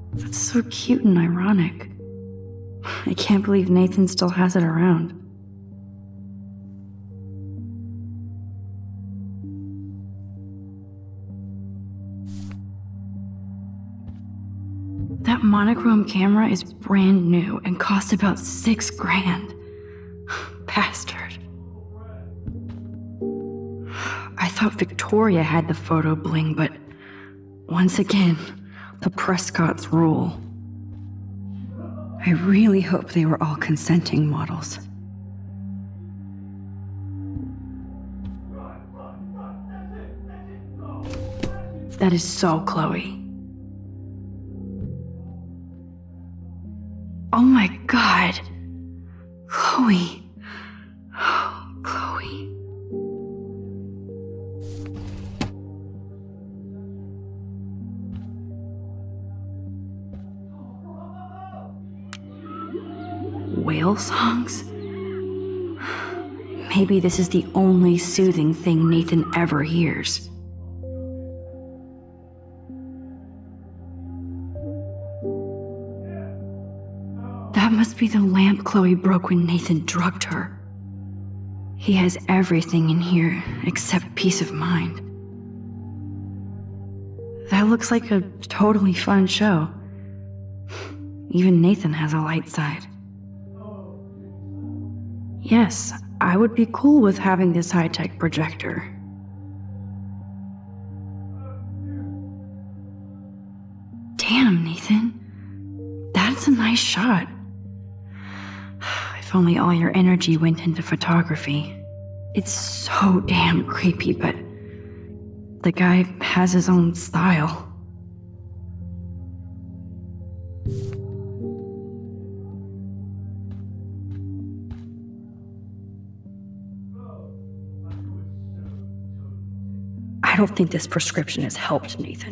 That's so cute and ironic. I can't believe Nathan still has it around. That monochrome camera is brand new and cost about $6 grand. Bastard. I thought Victoria had the photo bling, but once again, the Prescotts rule. I really hope they were all consenting models. That is so Chloe. Oh my God. Chloe. Oh, Chloe. Whale songs? Maybe this is the only soothing thing Nathan ever hears. That must be the lamp Chloe broke when Nathan drugged her. He has everything in here except peace of mind. That looks like a totally fun show. Even Nathan has a light side. Yes, I would be cool with having this high-tech projector. Damn, Nathan. That's a nice shot. If only all your energy went into photography. It's so damn creepy, but the guy has his own style. I don't think this prescription has helped, Nathan.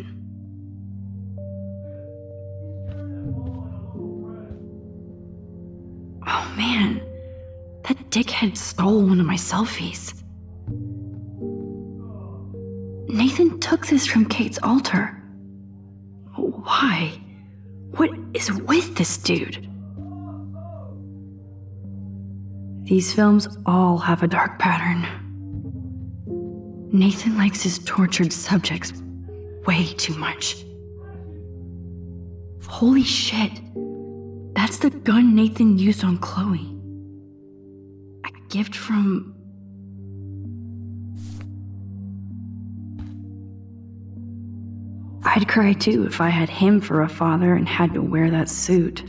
Oh man, that dickhead stole one of my selfies. Nathan took this from Kate's altar. Why? What is with this dude? These films all have a dark pattern. Nathan likes his tortured subjects way too much. Holy shit. That's the gun Nathan used on Chloe. A gift from... I'd cry too if I had him for a father and had to wear that suit.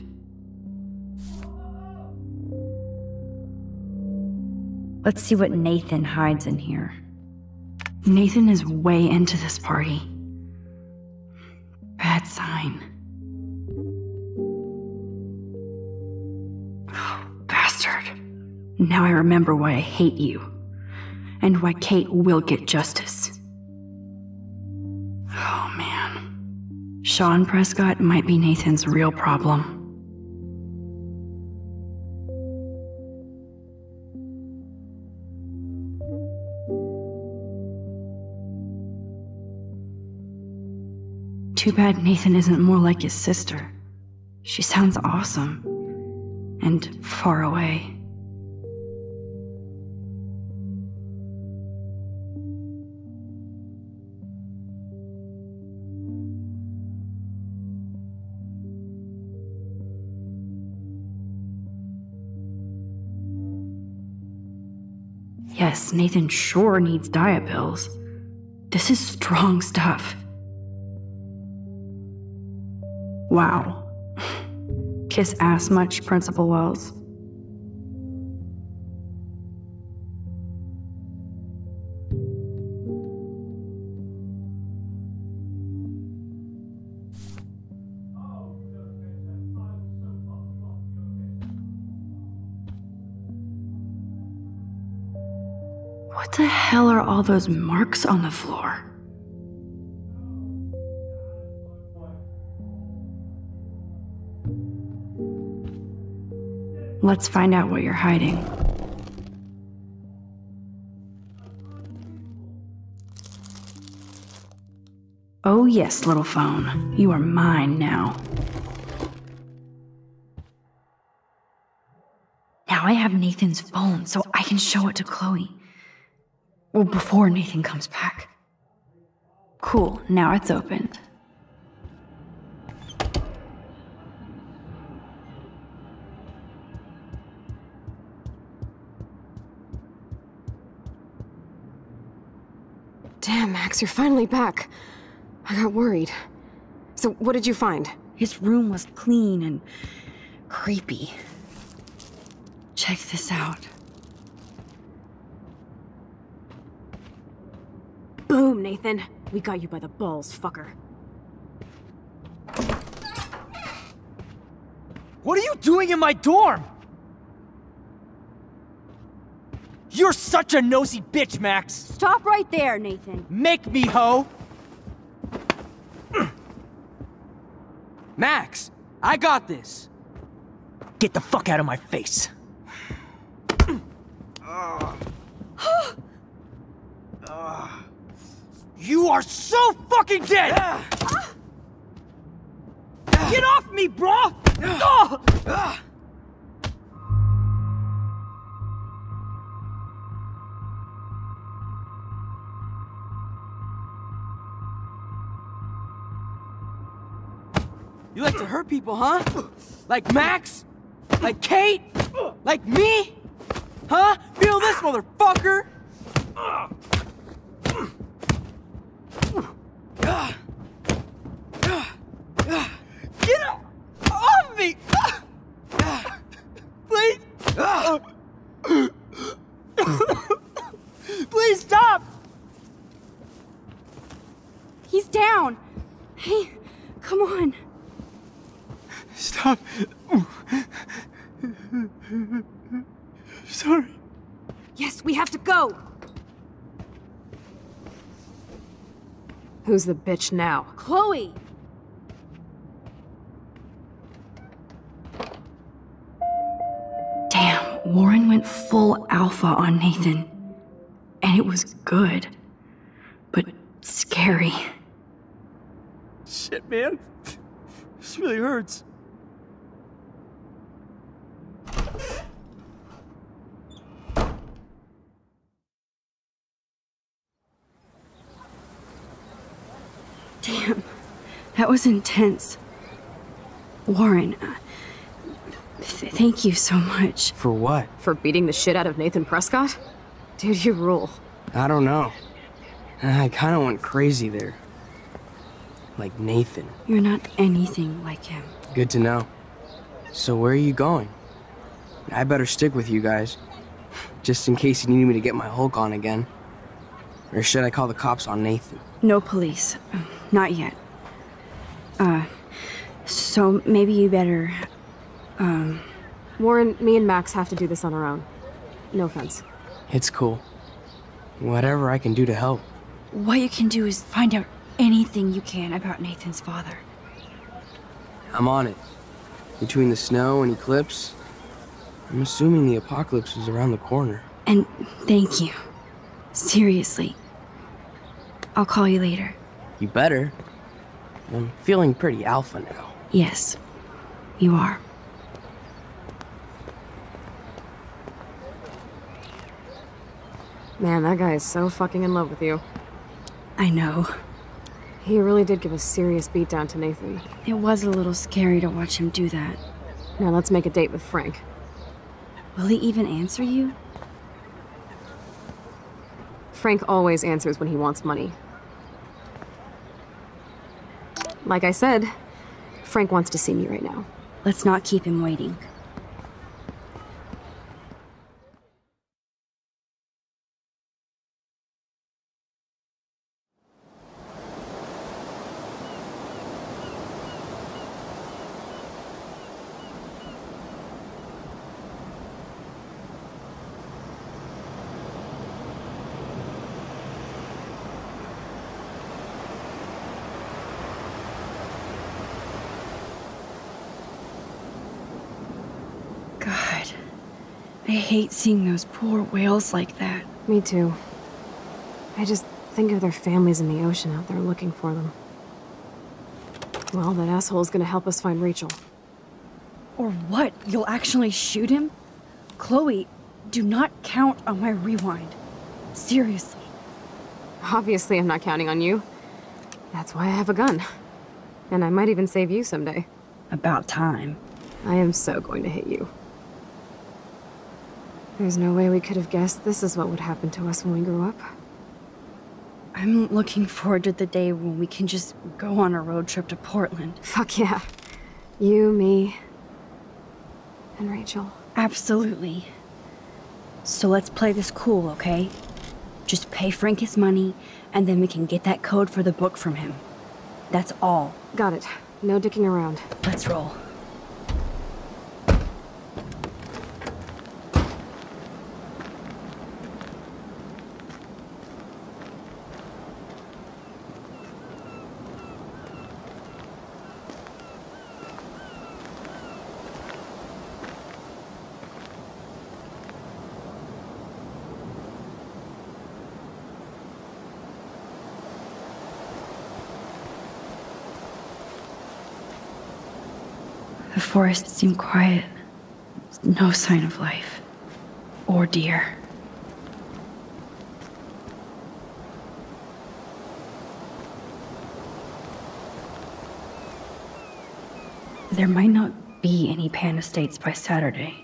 Let's see what Nathan hides in here. Nathan is way into this party. Bad sign. Oh, bastard. Now I remember why I hate you. And why Kate will get justice. Oh, man. Sean Prescott might be Nathan's real problem. Too bad Nathan isn't more like his sister. She sounds awesome. And far away. Yes, Nathan sure needs diet pills. This is strong stuff. Wow. Kiss ass much, Principal Wells? What the hell are all those marks on the floor? Let's find out what you're hiding. Oh yes, little phone. You are mine now. I have Nathan's phone, so I can show it to Chloe. Well, before Nathan comes back. Cool, now it's opened. Damn, Max, you're finally back. I got worried. So, what did you find? His room was clean and creepy. Check this out. Boom, Nathan. We got you by the balls, fucker. What are you doing in my dorm? You're such a nosy bitch, Max! Stop right there, Nathan. Make me, ho! Max, I got this. Get the fuck out of my face. You are so fucking dead! Get off me, bro! You like to hurt people, huh? Like Max? Like Kate? Like me? Huh? Feel this, motherfucker? Get off me! Please! Please stop! He's down. Hey, come on. Stop. Sorry. Yes, we have to go. Who's the bitch now? Chloe! Damn, Warren went full alpha on Nathan. And it was good. But scary. Shit, man. This really hurts. Damn, that was intense. Warren, thank you so much. For what? For beating the shit out of Nathan Prescott? Dude, you rule. I don't know. I kind of went crazy there. Like Nathan. You're not anything like him. Good to know. So where are you going? I better stick with you guys. Just in case you need me to get my Hulk on again. Or should I call the cops on Nathan? No police. Not yet. So maybe you better, Warren, me and Max have to do this on our own. No offense. It's cool. Whatever I can do to help. What you can do is find out anything you can about Nathan's father. I'm on it. Between the snow and eclipse, I'm assuming the apocalypse is around the corner. And thank you. Seriously. I'll call you later. You better. I'm feeling pretty alpha now. Yes, you are. Man, that guy is so fucking in love with you. I know. He really did give a serious beatdown to Nathan. It was a little scary to watch him do that. Now let's make a date with Frank. Will he even answer you? Frank always answers when he wants money. Like I said, Frank wants to see me right now. Let's not keep him waiting. God, I hate seeing those poor whales like that. Me too. I just think of their families in the ocean out there looking for them. Well, that asshole's gonna help us find Rachel. Or what? You'll actually shoot him? Chloe, do not count on my rewind. Seriously. Obviously, I'm not counting on you. That's why I have a gun. And I might even save you someday. About time. I am so going to hit you. There's no way we could have guessed this is what would happen to us when we grew up. I'm looking forward to the day when we can just go on a road trip to Portland. Fuck yeah. You, me, and Rachel. Absolutely. So let's play this cool, okay? Just pay Frank his money, and then we can get that code for the book from him. That's all. Got it. No dicking around. Let's roll. The forest seemed quiet. No sign of life. Or deer. There might not be any Pan Estates by Saturday.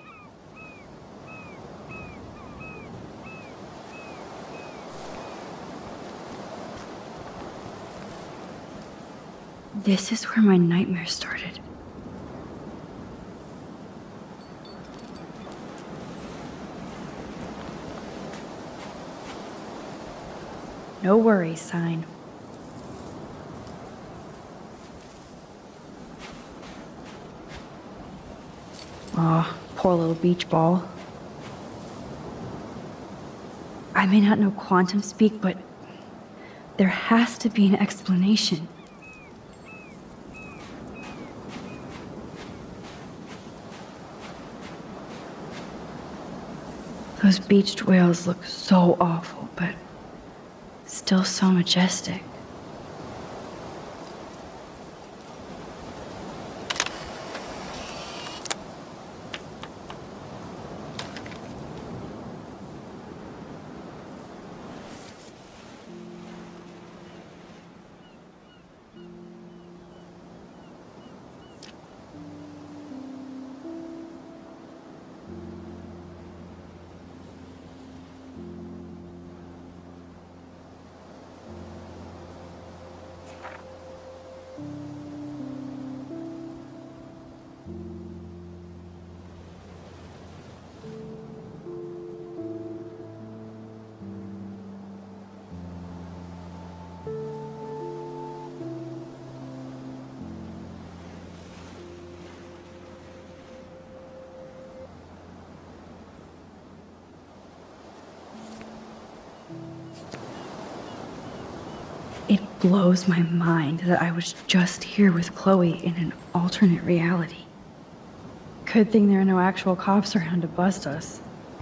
This is where my nightmare started. No worries sign. Aw, poor little beach ball. I may not know quantum speak, but there has to be an explanation. Those beached whales look so awful, but still so majestic. It blows my mind that I was just here with Chloe in an alternate reality. Good thing there are no actual cops around to bust us.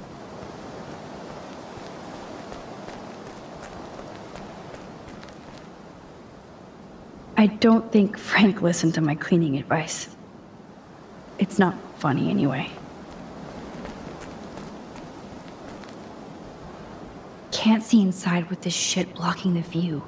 I don't think Frank listened to my cleaning advice. It's not funny anyway. Can't see inside with this shit blocking the view.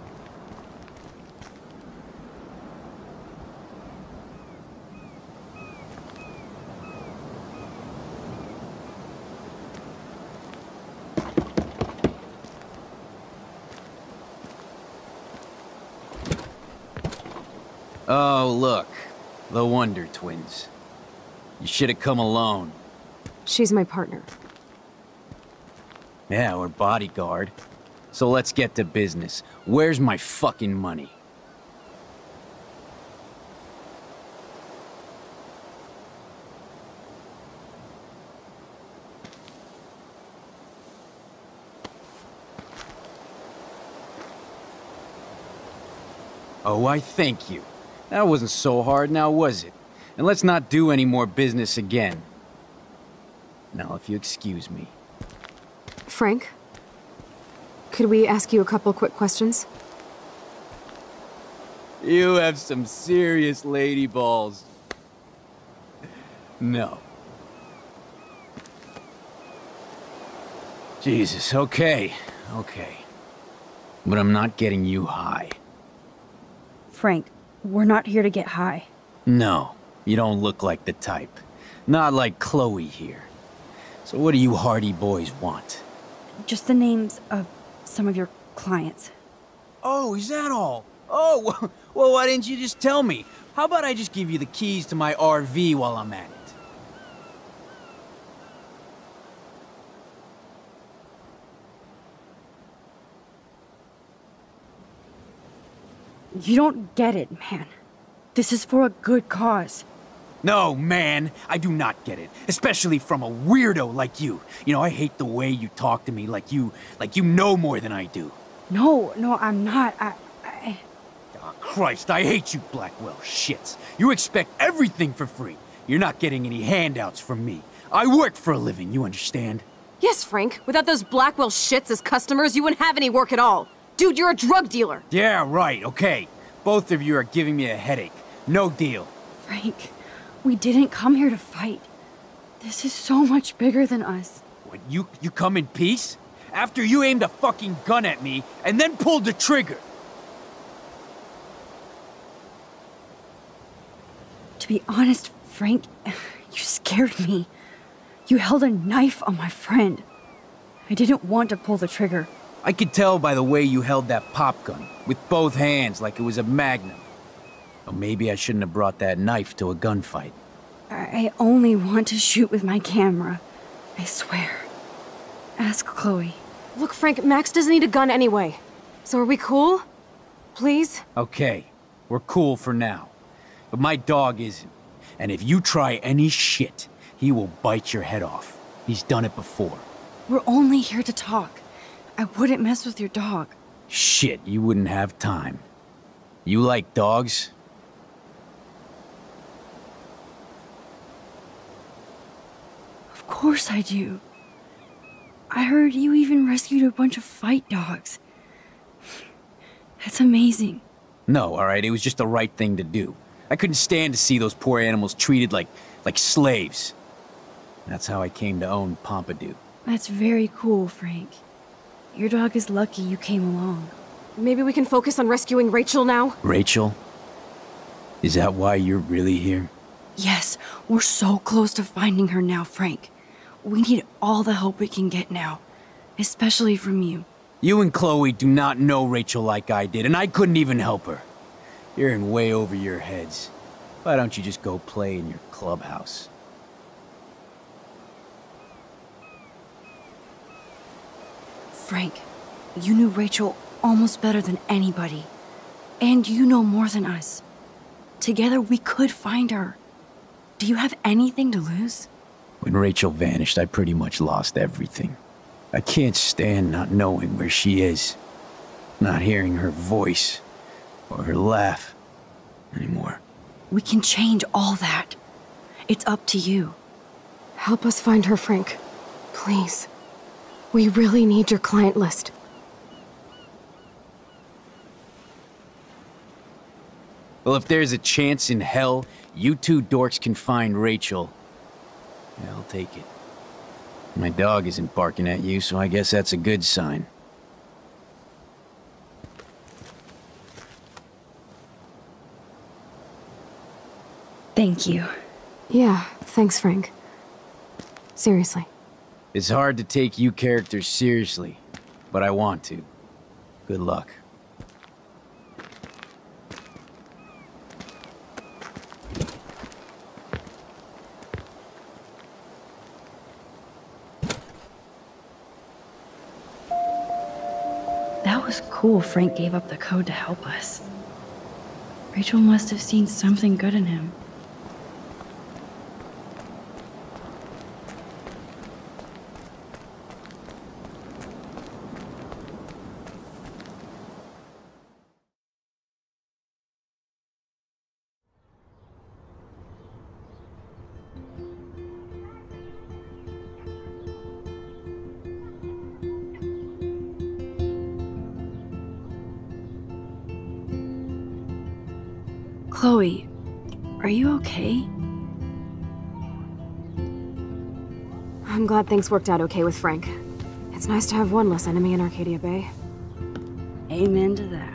Oh, look. The Wonder Twins. You should have come alone. She's my partner. Yeah, or bodyguard. So let's get to business. Where's my fucking money? Oh, I thank you. That wasn't so hard now, was it? And let's not do any more business again. Now, if you excuse me. Frank? Could we ask you a couple quick questions? You have some serious lady balls. No. Jesus, okay. But I'm not getting you high. Frank, we're not here to get high. No, you don't look like the type. Not like Chloe here. So what do you Hardy boys want? Just the names of some of your clients. Oh, is that all? Oh, well, why didn't you just tell me? How about I just give you the keys to my RV while I'm at it? You don't get it, man. This is for a good cause. No, man, I do not get it. Especially from a weirdo like you. You know, I hate the way you talk to me like you know more than I do. No, I'm not. Oh, Christ, I hate you, Blackwell shits. You expect everything for free. You're not getting any handouts from me. I work for a living, you understand? Yes, Frank. Without those Blackwell shits as customers, you wouldn't have any work at all. Dude, you're a drug dealer. Yeah, right, okay. Both of you are giving me a headache. No deal. Frank, we didn't come here to fight. This is so much bigger than us. What, you come in peace? After you aimed a fucking gun at me and then pulled the trigger. To be honest, Frank, you scared me. You held a knife on my friend. I didn't want to pull the trigger. I could tell by the way you held that pop gun, with both hands like it was a magnum. Or maybe I shouldn't have brought that knife to a gunfight. I only want to shoot with my camera. I swear. Ask Chloe. Look, Frank, Max doesn't need a gun anyway. So are we cool? Please? Okay, we're cool for now. But my dog isn't. And if you try any shit, he will bite your head off. He's done it before. We're only here to talk. I wouldn't mess with your dog. Shit, you wouldn't have time. You like dogs? Of course I do. I heard you even rescued a bunch of fight dogs. That's amazing. No, alright, it was just the right thing to do. I couldn't stand to see those poor animals treated like slaves. That's how I came to own Pompidou. That's very cool, Frank. Your dog is lucky you came along. Maybe we can focus on rescuing Rachel now? Rachel? Is that why you're really here? Yes, we're so close to finding her now, Frank. We need all the help we can get now, especially from you. You and Chloe do not know Rachel like I did, and I couldn't even help her. You're in way over your heads. Why don't you just go play in your clubhouse? Frank, you knew Rachel almost better than anybody. And you know more than us. Together we could find her. Do you have anything to lose? When Rachel vanished, I pretty much lost everything. I can't stand not knowing where she is. Not hearing her voice or her laugh anymore. We can change all that. It's up to you. Help us find her, Frank. Please. We really need your client list. Well, if there's a chance in hell, you two dorks can find Rachel. Yeah, I'll take it. My dog isn't barking at you, so I guess that's a good sign. Thank you. Yeah, thanks, Frank. Seriously. It's hard to take you characters seriously, but I want to. Good luck. That was cool Frank gave up the code to help us. Rachel must have seen something good in him. Chloe, are you okay? I'm glad things worked out okay with Frank. It's nice to have one less enemy in Arcadia Bay. Amen to that.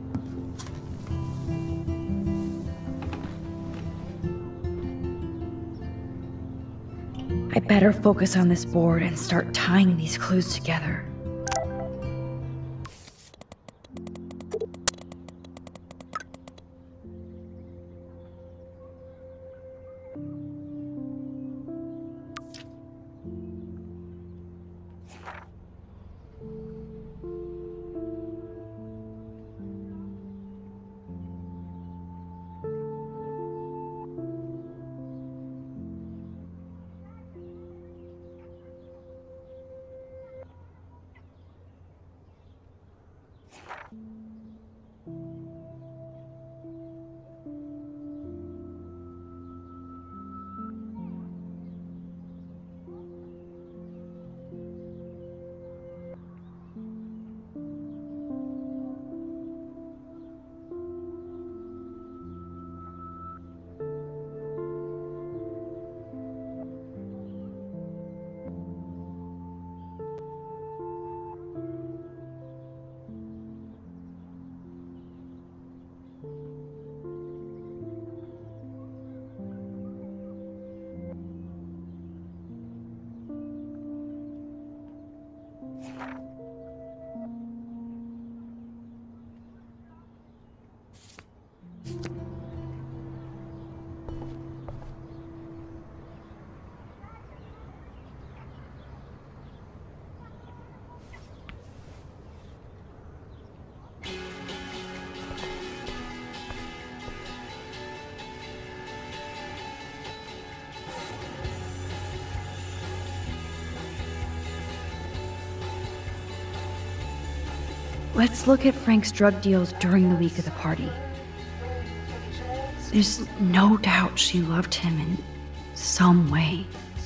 I better focus on this board and start tying these clues together. Let's look at Frank's drug deals during the week of the party. There's no doubt she loved him in some way.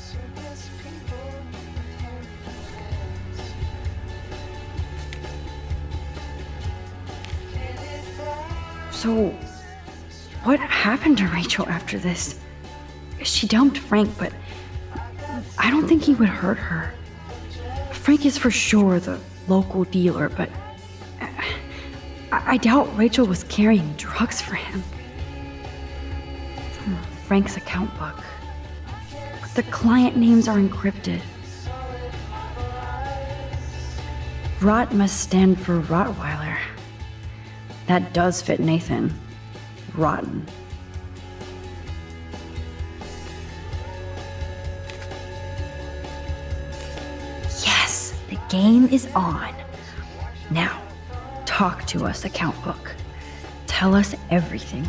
So, what happened to Rachel after this? She dumped Frank, but I don't think he would hurt her. Frank is for sure the local dealer, but I doubt Rachel was carrying drugs for him. Frank's account book. The client names are encrypted. Rot must stand for Rottweiler. That does fit Nathan. Rotten. Yes, the game is on. Now, talk to us, account book. Tell us everything.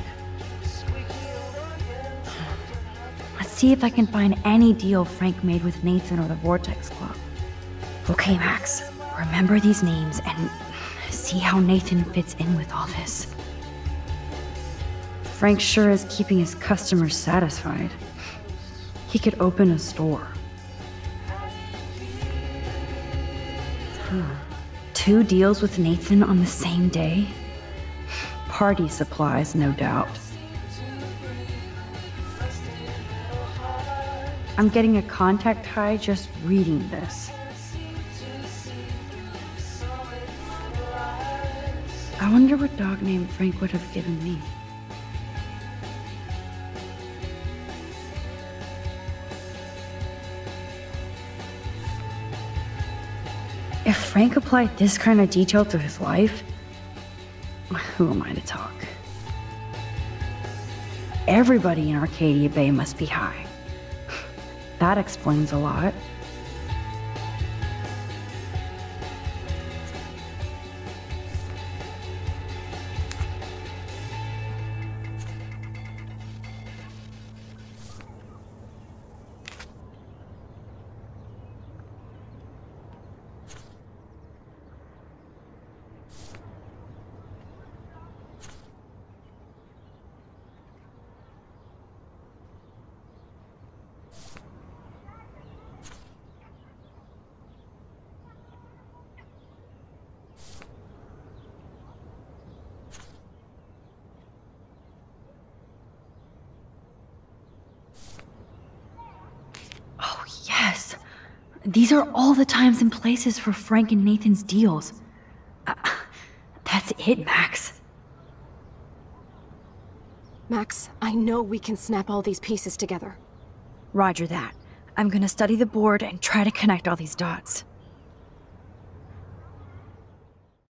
Let's see if I can find any deal Frank made with Nathan or the Vortex Club. Okay, Max, remember these names and see how Nathan fits in with all this. Frank sure is keeping his customers satisfied. He could open a store. 2 deals with Nathan on the same day? Party supplies, no doubt. I'm getting a contact high just reading this. I wonder what dog name Frank would have given me. If Frank applied this kind of detail to his life, who am I to talk? Everybody in Arcadia Bay must be high. That explains a lot. These are all the times and places for Frank and Nathan's deals. That's it, Max. Max, I know we can snap all these pieces together. Roger that. I'm gonna study the board and try to connect all these dots.